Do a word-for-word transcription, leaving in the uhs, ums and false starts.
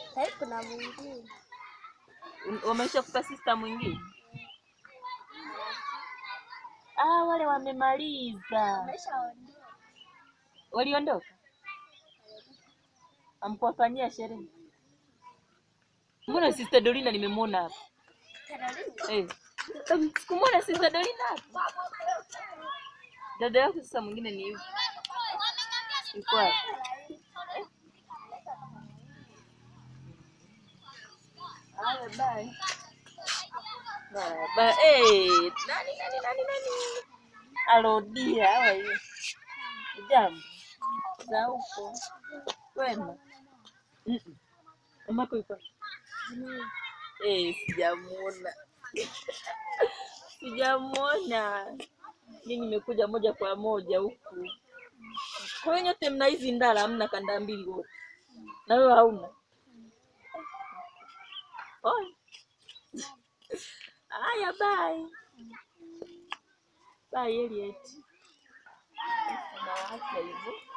Hai kuna mwingine. Wamesha kupa sister mwingine? Ah, wale wamemaliza. Wameshaondoka. Waliondoka? Amkuwafanyia sherehe? Mbona sister Dorina nimemwona hapa? Eh. Sikumwona sister Dorina hapa. Dada yako sasa mwingine ni yupi? Yuko wapi? Haya, bye. Bye. Bye. Eh, nani nani nani nani? Alodia hawa hiyo. Jambo. Za huko. Wema. Mhm. Mamako yuko? Eh, sijamuona. Sijamuona. Mimi nimekuja moja kwa moja huku. Kwa hiyo nyote mna hizi ndala, hamna kanda mbili wote. Na wewe hauna. Oi. Haya, bye. Bye Elliot. Na hata hivyo.